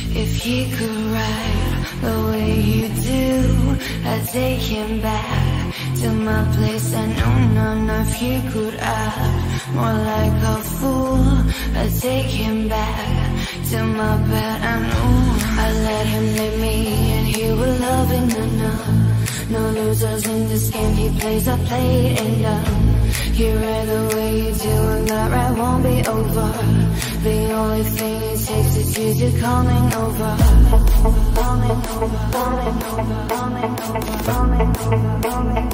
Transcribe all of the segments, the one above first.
If he could ride the way you do, I'd take him back to my place. I know none of you could act more like a fool. I'd take him back to my bed. I know I let him lead me and he will love it. No losers in this game, he plays, I played and done. You ride the way you do and that ride won't be over. The only thing it takes is you to coming over. Coming over, coming over, coming over, coming over, coming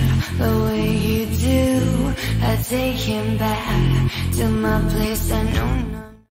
take him back to my place. I know